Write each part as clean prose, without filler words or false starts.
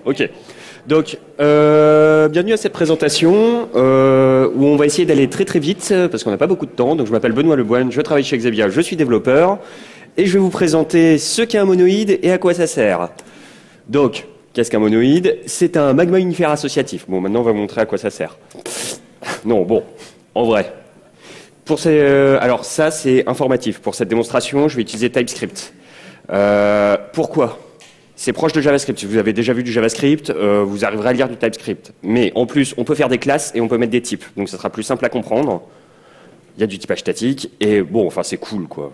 Ok. Donc, bienvenue à cette présentation où on va essayer d'aller très très vite parce qu'on n'a pas beaucoup de temps. Donc, je m'appelle Benoît Leboine, je travaille chez Xebia, je suis développeur et je vais vous présenter ce qu'est un monoïde et à quoi ça sert. Donc, qu'est-ce qu'un monoïde? C'est un magma unifère associatif. Bon, maintenant, on va vous montrer à quoi ça sert. Non, bon, en vrai. Alors, ça, c'est informatif. Pour cette démonstration, je vais utiliser TypeScript. Pourquoi? C'est proche de JavaScript. Si vous avez déjà vu du JavaScript, vous arriverez à lire du TypeScript. Mais en plus, on peut faire des classes et on peut mettre des types. Donc ça sera plus simple à comprendre. Il y a du typage statique et bon, enfin c'est cool quoi.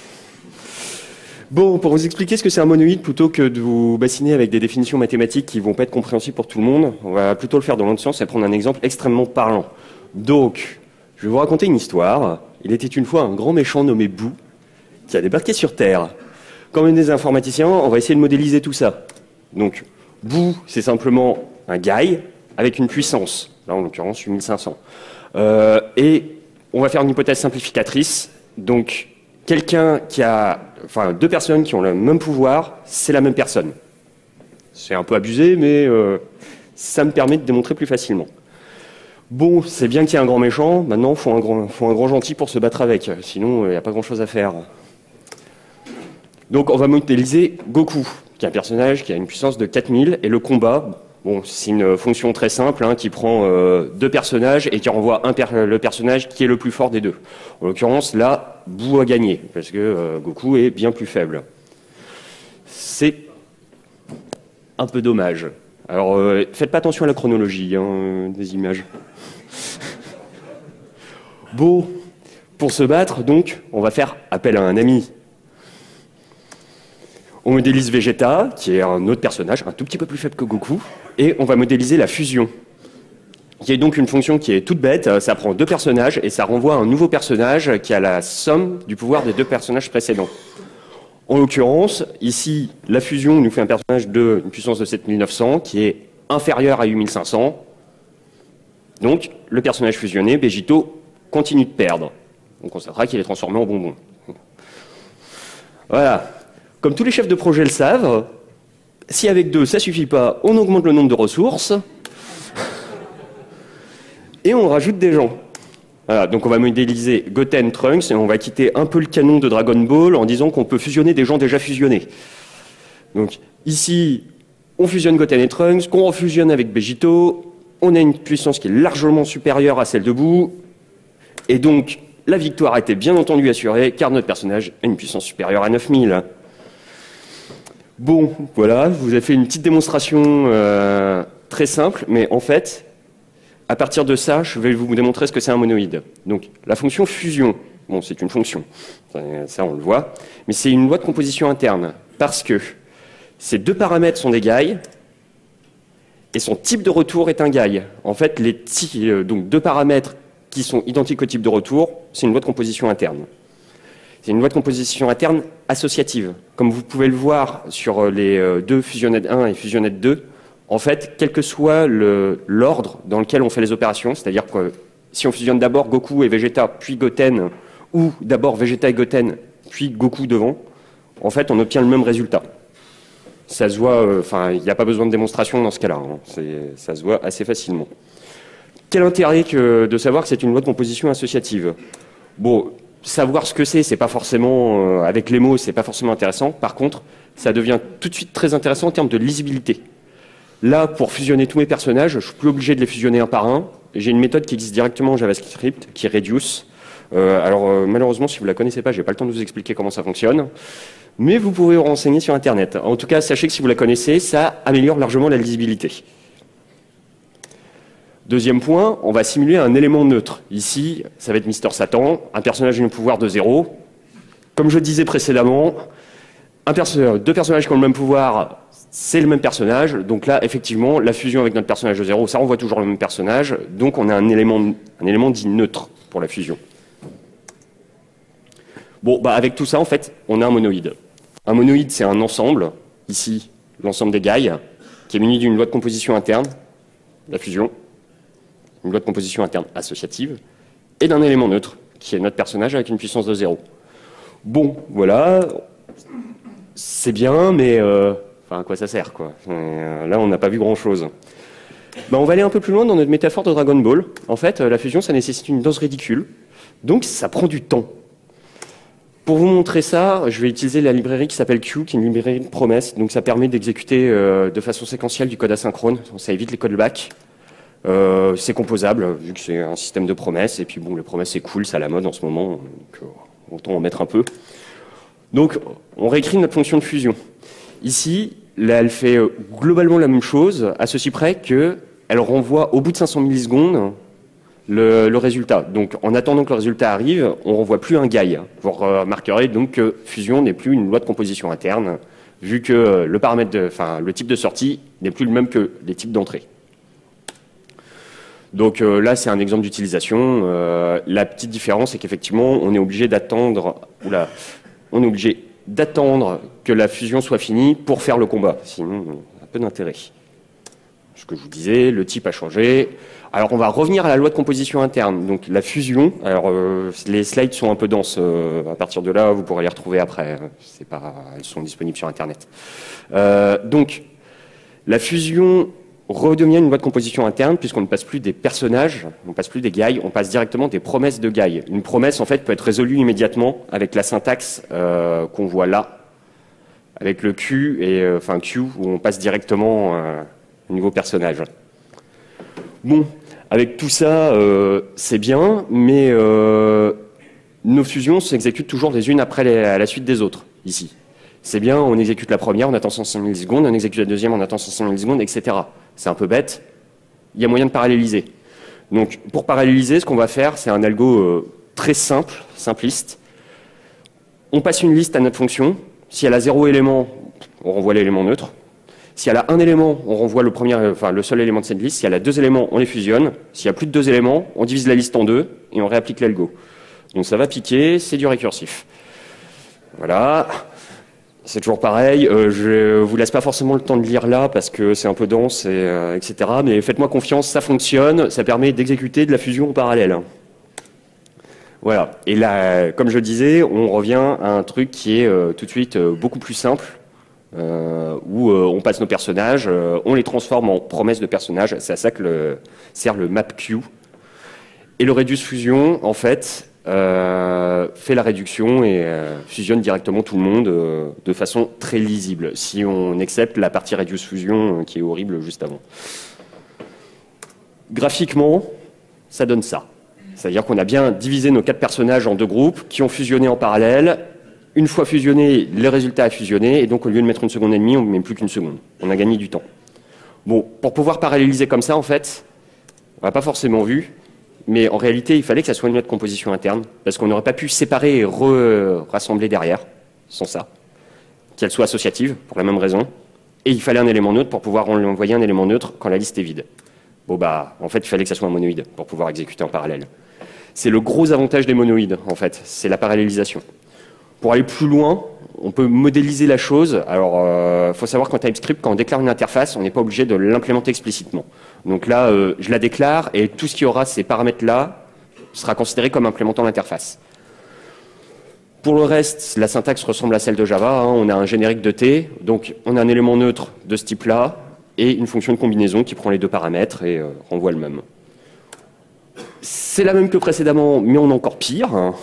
Bon, pour vous expliquer ce que c'est un monoïde, plutôt que de vous bassiner avec des définitions mathématiques qui vont pas être compréhensibles pour tout le monde, on va plutôt le faire dans l'autre sens et prendre un exemple extrêmement parlant. Donc, je vais vous raconter une histoire. Il était une fois un grand méchant nommé Boo qui a débarqué sur Terre. Comme des informaticiens, on va essayer de modéliser tout ça. Donc, Boo, c'est simplement un guy avec une puissance, là en l'occurrence 8500. Et on va faire une hypothèse simplificatrice. Donc, quelqu'un qui a, enfin, deux personnes qui ont le même pouvoir, c'est la même personne. C'est un peu abusé, mais ça me permet de démontrer plus facilement. Bon, c'est bien qu'il y ait un grand méchant. Maintenant, il faut un grand gentil pour se battre avec. Sinon, il n'y a pas grand-chose à faire. Donc on va modéliser Goku, qui est un personnage qui a une puissance de 4000, et le combat, bon, c'est une fonction très simple qui prend deux personnages et qui renvoie le personnage qui est le plus fort des deux. En l'occurrence, là, Boo a gagné, parce que Goku est bien plus faible. C'est un peu dommage. Alors, faites pas attention à la chronologie des images. Bon, pour se battre, donc, on va faire appel à un ami. On modélise Vegeta, qui est un autre personnage, un tout petit peu plus faible que Goku, et on va modéliser la fusion, qui est donc une fonction qui est toute bête. Ça prend deux personnages et ça renvoie à un nouveau personnage qui a la somme du pouvoir des deux personnages précédents. En l'occurrence, ici, la fusion nous fait un personnage d'une puissance de 7900 qui est inférieur à 8500. Donc, le personnage fusionné, Vegito, continue de perdre. On constatera qu'il est transformé en bonbon. Voilà. Comme tous les chefs de projet le savent, si avec deux ça suffit pas, on augmente le nombre de ressources et on rajoute des gens. Voilà, donc on va modéliser Goten Trunks et on va quitter un peu le canon de Dragon Ball en disant qu'on peut fusionner des gens déjà fusionnés. Donc ici, on fusionne Goten et Trunks, qu'on refusionne avec Vegito, on a une puissance qui est largement supérieure à celle de Boo, et donc la victoire a été bien entendu assurée car notre personnage a une puissance supérieure à 9000. Bon, voilà, je vous ai fait une petite démonstration très simple, mais en fait, à partir de ça, je vais vous démontrer ce que c'est un monoïde. Donc, la fonction fusion, bon, c'est une fonction, ça on le voit, mais c'est une loi de composition interne, parce que ces deux paramètres sont des guys, et son type de retour est un guy. En fait, donc deux paramètres qui sont identiques au type de retour, c'est une loi de composition interne. C'est une loi de composition interne associative. Comme vous pouvez le voir sur les deux fusionnet 1 et fusionnet 2, en fait, quel que soit l'ordre dans lequel on fait les opérations, c'est-à-dire que si on fusionne d'abord Goku et Vegeta, puis Goten, ou d'abord Vegeta et Goten, puis Goku devant, en fait, on obtient le même résultat. Ça se voit, il n'y a pas besoin de démonstration dans ce cas-là, ça se voit assez facilement. Quel intérêt de savoir que c'est une loi de composition associative? Bon, savoir ce que c'est pas forcément, avec les mots, c'est pas forcément intéressant. Par contre, ça devient tout de suite très intéressant en termes de lisibilité. Là, pour fusionner tous mes personnages, je suis plus obligé de les fusionner un par un. J'ai une méthode qui existe directement en JavaScript, qui est Reduce. Malheureusement, si vous la connaissez pas, j'ai pas le temps de vous expliquer comment ça fonctionne. Mais vous pouvez vous renseigner sur Internet. En tout cas, sachez que si vous la connaissez, ça améliore largement la lisibilité. Deuxième point, on va simuler un élément neutre. Ici, ça va être Mister Satan, un personnage d'une pouvoir de 0. Comme je disais précédemment, deux personnages qui ont le même pouvoir, c'est le même personnage. Donc là, effectivement, la fusion avec notre personnage de 0, ça renvoie toujours le même personnage. Donc on a un élément dit neutre pour la fusion. Bon, avec tout ça, en fait, on a un monoïde. Un monoïde, c'est un ensemble, ici, l'ensemble des guys, qui est muni d'une loi de composition interne, la fusion, une loi de composition interne associative, et d'un élément neutre, qui est notre personnage avec une puissance de 0. Bon, voilà, c'est bien, mais Enfin, à quoi ça sert, quoi. Là, on n'a pas vu grand-chose. Ben, on va aller un peu plus loin dans notre métaphore de Dragon Ball. En fait, la fusion, ça nécessite une danse ridicule. Donc, ça prend du temps. Pour vous montrer ça, je vais utiliser la librairie qui s'appelle Q, qui est une librairie de promesses. Donc, ça permet d'exécuter de façon séquentielle du code asynchrone. Ça évite les callbacks. C'est composable, vu que c'est un système de promesses. Et puis, bon, les promesses, c'est cool, c'est à la mode en ce moment. Donc, autant en mettre un peu. Donc, on réécrit notre fonction de fusion. Ici, là, elle fait globalement la même chose, à ceci près qu'elle renvoie au bout de 500 millisecondes le résultat. Donc, en attendant que le résultat arrive, on ne renvoie plus un guy. Vous remarquerez donc que fusion n'est plus une loi de composition interne, vu que le paramètre, le type de sortie n'est plus le même que les types d'entrée. Donc là, c'est un exemple d'utilisation. La petite différence, c'est qu'effectivement, on est obligé d'attendre que la fusion soit finie pour faire le combat. Sinon, un peu d'intérêt. Ce que je vous disais, le type a changé. Alors, on va revenir à la loi de composition interne. Donc, la fusion. Alors, les slides sont un peu denses. À partir de là, vous pourrez les retrouver après. Elles sont disponibles sur Internet. Donc, la fusion redevient une loi de composition interne puisqu'on ne passe plus des personnages, on ne passe plus des guys, on passe directement des promesses de guys. Une promesse, en fait, peut être résolue immédiatement avec la syntaxe qu'on voit là, avec le Q, Q, où on passe directement au niveau personnage. Bon, avec tout ça, c'est bien, mais nos fusions s'exécutent toujours les unes après à la suite des autres, ici. C'est bien, on exécute la première, on attend 105 millisecondes, on exécute la deuxième, on attend 105 millisecondes, etc. C'est un peu bête. Il y a moyen de paralléliser. Donc, pour paralléliser, ce qu'on va faire, c'est un algo très simple, simpliste. On passe une liste à notre fonction. Si elle a 0 élément, on renvoie l'élément neutre. Si elle a un élément, on renvoie le seul élément de cette liste. Si elle a 2 éléments, on les fusionne. S'il y a plus de 2 éléments, on divise la liste en 2 et on réapplique l'algo. Donc ça va piquer, c'est du récursif. Voilà. C'est toujours pareil, je vous laisse pas forcément le temps de lire là parce que c'est un peu dense, etc. Mais faites-moi confiance, ça fonctionne, ça permet d'exécuter de la fusion en parallèle. Voilà, et là, comme je le disais, on revient à un truc qui est tout de suite beaucoup plus simple, où on passe nos personnages, on les transforme en promesses de personnages, c'est à ça que sert le MapQ. Et le Reduce Fusion, en fait, fait la réduction et fusionne directement tout le monde de façon très lisible, si on accepte la partie Reduce Fusion qui est horrible juste avant. Graphiquement, ça donne ça. C'est-à-dire qu'on a bien divisé nos 4 personnages en 2 groupes qui ont fusionné en parallèle. Une fois fusionnés, le résultat a fusionné, et donc au lieu de mettre une seconde et demie, on ne met plus qu'une seconde. On a gagné du temps. Bon, pour pouvoir paralléliser comme ça, en fait, on n'a pas forcément vu, mais en réalité, il fallait que ça soit une loi de composition interne, parce qu'on n'aurait pas pu séparer et rassembler derrière, sans ça. Qu'elle soit associative, pour la même raison. Et il fallait un élément neutre pour pouvoir envoyer un élément neutre quand la liste est vide. Bon bah, en fait, il fallait que ça soit un monoïde pour pouvoir exécuter en parallèle. C'est le gros avantage des monoïdes, en fait, c'est la parallélisation. Pour aller plus loin, on peut modéliser la chose. Alors, faut savoir qu'en TypeScript, quand on déclare une interface, on n'est pas obligé de l'implémenter explicitement. Donc là, je la déclare et tout ce qui aura ces paramètres-là sera considéré comme implémentant l'interface. Pour le reste, la syntaxe ressemble à celle de Java. Hein. On a un générique de T, donc on a un élément neutre de ce type-là et une fonction de combinaison qui prend les 2 paramètres et renvoie le même. C'est la même que précédemment, mais on est encore pire. Hein.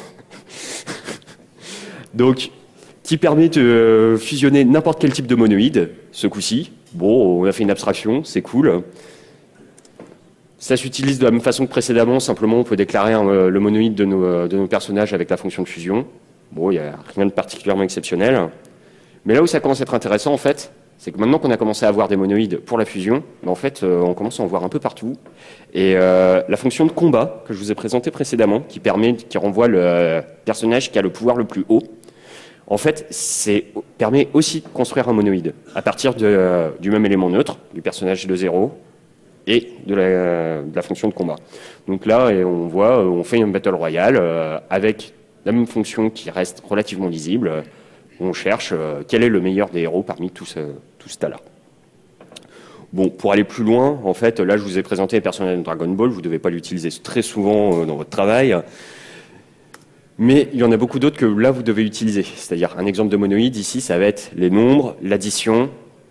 Donc, qui permet de fusionner n'importe quel type de monoïde, ce coup-ci. Bon, on a fait une abstraction, c'est cool. Ça s'utilise de la même façon que précédemment, simplement on peut déclarer le monoïde de nos personnages avec la fonction de fusion. Bon, il n'y a rien de particulièrement exceptionnel. Mais là où ça commence à être intéressant, en fait, c'est que maintenant qu'on a commencé à avoir des monoïdes pour la fusion, en fait, on commence à en voir un peu partout. Et la fonction de combat que je vous ai présentée précédemment, qui renvoie le personnage qui a le pouvoir le plus haut, en fait, permet aussi de construire un monoïde à partir du même élément neutre, du personnage de 0, et de la fonction de combat. Donc là, on voit, on fait une battle royale avec la même fonction qui reste relativement lisible. On cherche quel est le meilleur des héros parmi tout ce tas-là. Bon, pour aller plus loin, en fait, là, je vous ai présenté les personnages de Dragon Ball. Vous ne devez pas l'utiliser très souvent dans votre travail. Mais il y en a beaucoup d'autres que là, vous devez utiliser. C'est-à-dire, un exemple de monoïde, ici, ça va être les nombres, l'addition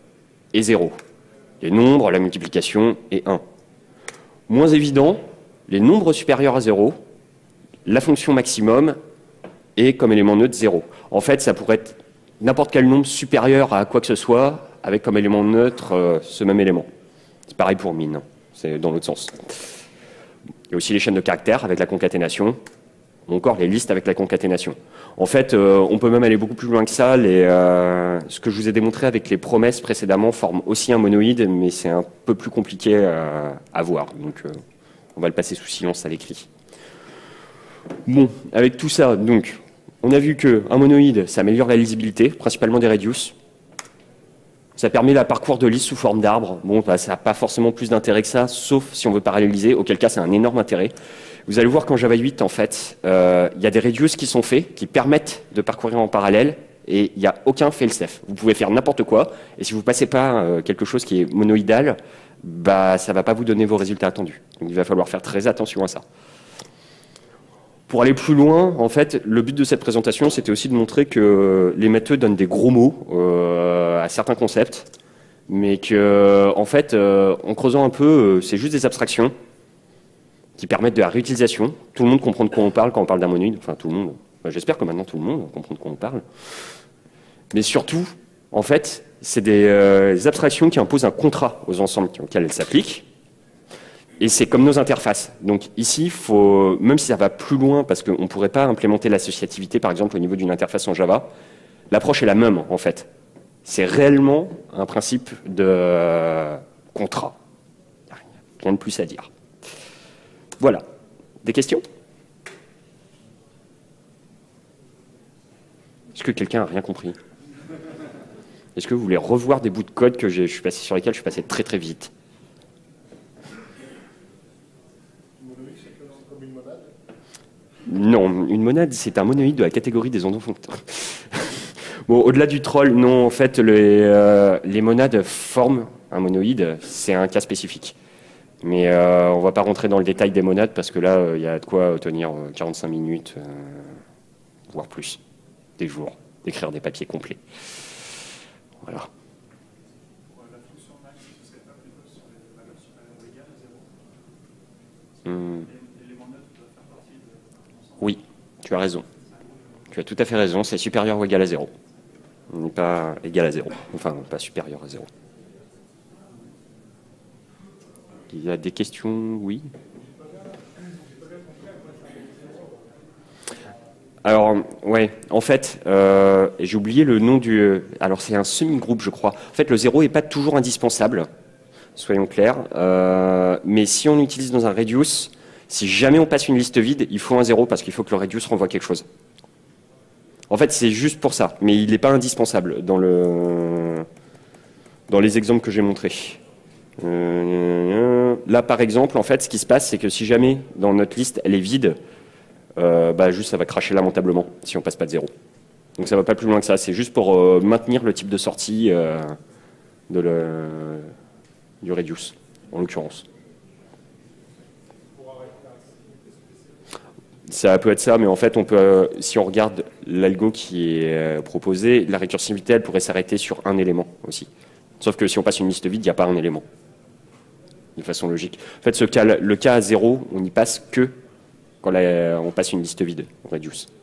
et 0. Les nombres, la multiplication et 1. Moins évident, les nombres supérieurs à 0, la fonction maximum et comme élément neutre 0. En fait, ça pourrait être n'importe quel nombre supérieur à quoi que ce soit avec comme élément neutre ce même élément. C'est pareil pour min, c'est dans l'autre sens. Il y a aussi les chaînes de caractères avec la concaténation, ou encore les listes avec la concaténation. En fait, on peut même aller beaucoup plus loin que ça. Ce que je vous ai démontré avec les promesses précédemment forme aussi un monoïde, mais c'est un peu plus compliqué à voir. Donc, on va le passer sous silence à l'écrit. Bon, avec tout ça, donc, on a vu qu'un monoïde, ça améliore la lisibilité, principalement des reduce. Ça permet le parcours de liste sous forme d'arbre. Bon, bah, ça n'a pas forcément plus d'intérêt que ça, sauf si on veut paralléliser, auquel cas c'est un énorme intérêt. Vous allez voir qu'en Java 8, en fait, il y a des reduce qui sont faits, qui permettent de parcourir en parallèle, et il n'y a aucun fail-safe. Vous pouvez faire n'importe quoi, et si vous ne passez pas quelque chose qui est monoïdal, bah, ça ne va pas vous donner vos résultats attendus. Donc il va falloir faire très attention à ça. Pour aller plus loin, en fait, le but de cette présentation, c'était aussi de montrer que les matheux donnent des gros mots à certains concepts, mais que, en fait, en creusant un peu, c'est juste des abstractions qui permettent de la réutilisation. Tout le monde comprend de quoi on parle quand on parle d'un monoïde. Enfin, tout le monde. Enfin, j'espère que maintenant tout le monde comprend de quoi on parle. Mais surtout, en fait, c'est des abstractions qui imposent un contrat aux ensembles auxquels elles s'appliquent. Et c'est comme nos interfaces. Donc ici, même si ça va plus loin, parce qu'on ne pourrait pas implémenter l'associativité, par exemple, au niveau d'une interface en Java, l'approche est la même, en fait. C'est réellement un principe de contrat. Rien de plus à dire. Voilà. Des questions? Est-ce que quelqu'un n'a rien compris? Est-ce que vous voulez revoir des bouts de code sur lesquels je suis passé très très vite? Non, une monade, c'est un monoïde de la catégorie des ondes foncteurs. Bon, au-delà du troll, non, en fait, les monades forment un monoïde, c'est un cas spécifique. Mais on ne va pas rentrer dans le détail des monades, parce que là, il y a de quoi tenir 45 minutes, voire plus, des jours, d'écrire des papiers complets. Voilà. La fonction max, ce ne serait pas plutôt sur les valeurs supérieures ou égales à 0 Les monades doivent faire partie de l'ensemble. Oui, tu as raison. Tu as tout à fait raison, c'est supérieur ou égal à 0. On n'est pas égal à 0. Enfin, pas supérieur à 0. Il y a des questions? Oui. Alors, ouais, en fait, j'ai oublié le nom du... Alors, c'est un semi-groupe, je crois. En fait, le 0 n'est pas toujours indispensable, soyons clairs. Mais si on utilise dans un reduce, si jamais on passe une liste vide, il faut un 0 parce qu'il faut que le reduce renvoie quelque chose. En fait, c'est juste pour ça, mais il n'est pas indispensable dans les exemples que j'ai montrés. Là, par exemple, en fait, ce qui se passe, c'est que si jamais dans notre liste, elle est vide, juste ça va cracher lamentablement si on passe pas de 0. Donc ça va pas plus loin que ça, c'est juste pour maintenir le type de sortie du reduce, en l'occurrence. Ça peut être ça, mais en fait, si on regarde l'algo qui est proposé, la récursivité, elle pourrait s'arrêter sur un élément aussi. Sauf que si on passe une liste vide, il n'y a pas un élément. De façon logique. En fait, le cas à 0, on n'y passe que quand on passe une liste vide, on reduce.